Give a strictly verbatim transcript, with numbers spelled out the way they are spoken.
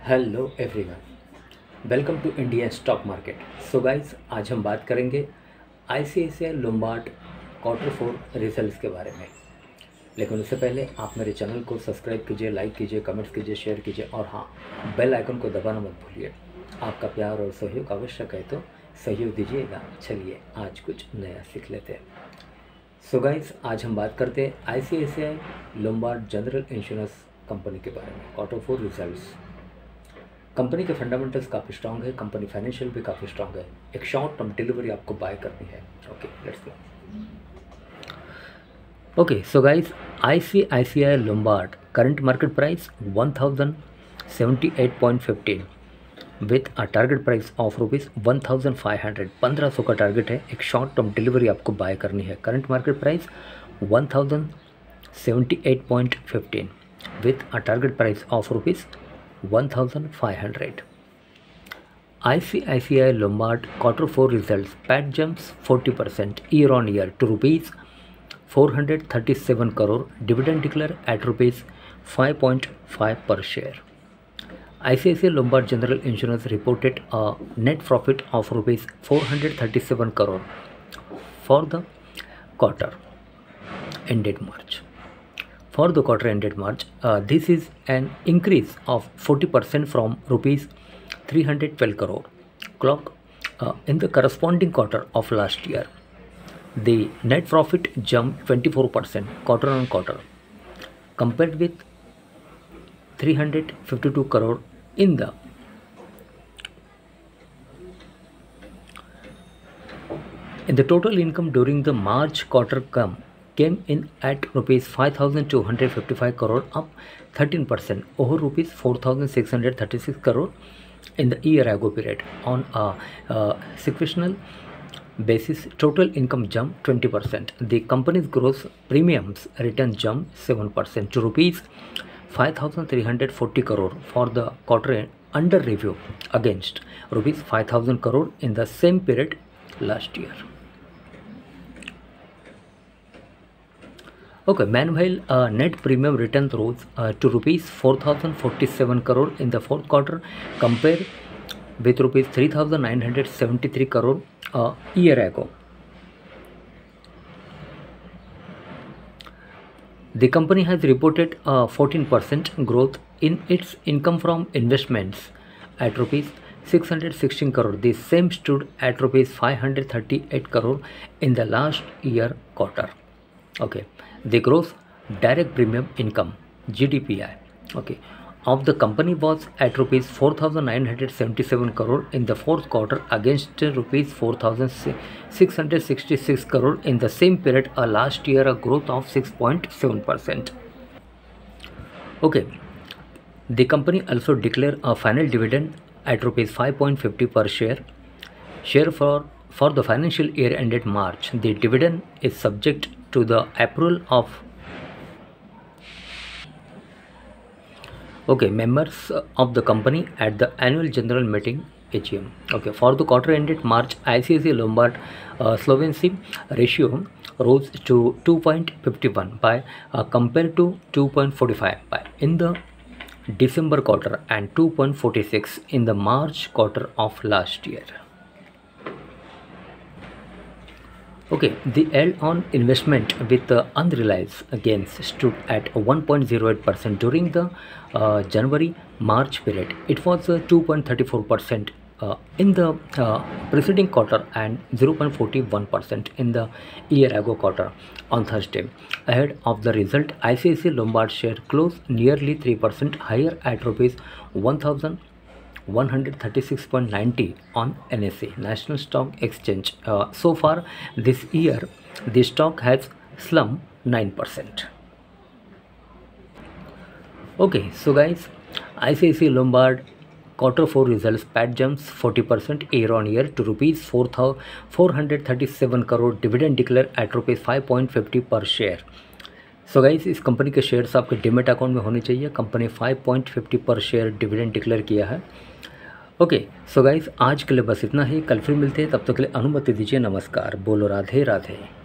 Hello everyone, welcome to Indian stock market. So guys, आज हम बात करेंगे ICICI Lombard quarter four results के बारे में। लेकिन उससे पहले आप मेरे चैनल को सब्सक्राइब कीजिए, लाइक कीजिए, कमेंट्स कीजिए, शेयर कीजिए और हाँ, बेल आइकन को दबाना मत भूलिए। आपका प्यार और सहयोग आवश्यक है, तो सहयोग दीजिएगा। चलिए आज कुछ नया सीख लेते हैं। सो गाइस, आज हम बात करते हैं ICICI Lombard general insurance company के बारे में। क्वार्टर फोर रिजल्ट्स, कंपनी के फंडामेंटल्स काफ़ी स्ट्रांग है, कंपनी फाइनेंशियल भी काफ़ी स्ट्रांग है। एक शॉर्ट टर्म डिलीवरी आपको बाय करनी है। Okay, let's go. Okay, so guys, ICICI Lombard current market price one thousand seventy eight point fifteen with a target price of rupees one thousand five hundred. पंद्रह सौ का target है। एक short term delivery आपको buy करनी है। Current market price one thousand seventy eight point fifteen with a target price of rupees one thousand five hundred. I C I C I Lombard quarter four results, P A T jumps forty percent year on year to rupees four hundred thirty-seven crore. Dividend declare at rupees five point five per share. I C I C I Lombard General Insurance reported a net profit of rupees four hundred thirty-seven crore for the quarter ended March. For the quarter ended March, uh, this is an increase of forty percent from rupees three hundred twelve crore clock uh, in the corresponding quarter of last year. The net profit jumped twenty-four percent quarter on quarter compared with three hundred fifty-two crore in the in the total income during the March quarter come came in at rupees five thousand two hundred fifty-five crore, up thirteen percent over rupees four thousand six hundred thirty-six crore in the year ago period. On a, a sequential basis, total income jumped twenty percent. The company's gross premiums return jumped seven percent to rupees five thousand three hundred forty crore for the quarter under review against rupees five thousand crore in the same period last year. Okay, meanwhile, uh, net premium return rose uh, to rupees four thousand forty-seven crore in the fourth quarter compared with rupees three thousand nine hundred seventy-three crore a uh, year ago. The company has reported a fourteen percent growth in its income from investments at rupees six hundred sixteen crore. The same stood at rupees five hundred thirty-eight crore in the last year quarter. Okay, the gross direct premium income G D P I okay of the company was at rupees four thousand nine hundred seventy-seven crore in the fourth quarter against rupees four thousand six hundred sixty-six crore in the same period a last year, a growth of six point seven percent. Okay, the company also declared a final dividend at rupees five point five zero per share share for for the financial year ended March. The dividend is subject to the approval of okay members of the company at the annual general meeting A G M. Okay, for the quarter ended March, I C I C I Lombard uh, solvency ratio rose to two point five one by uh, compared to two point four five by in the December quarter and two point four six in the March quarter of last year. Okay, the yield on investment with the unrealized gains stood at one point zero eight percent during the uh, January-March period. It was uh, two point three four percent uh, in the uh, preceding quarter and zero point four one percent in the year ago quarter. On Thursday, ahead of the result, I C I C I Lombard share closed nearly three percent higher at rupees one thousand one hundred thirty-six point nine zero on N S E, National Stock Exchange. Uh, so far this year, the stock has slumped nine percent. Okay, so guys, I C I C I Lombard quarter four results, P A T jumps forty percent year on year to rupees four hundred thirty-seven crore. Dividend declare at rupees five point five zero per share. So guys, इस company के shares आपके demat account में होने चाहिए। Company five point fifty per share dividend declare किया है। Okay, so guys, आज के लिए बस इतना ही। कल फिर मिलते हैं, तब तक के लिए अनुमति दीजिए। नमस्कार, बोलो राधे राधे।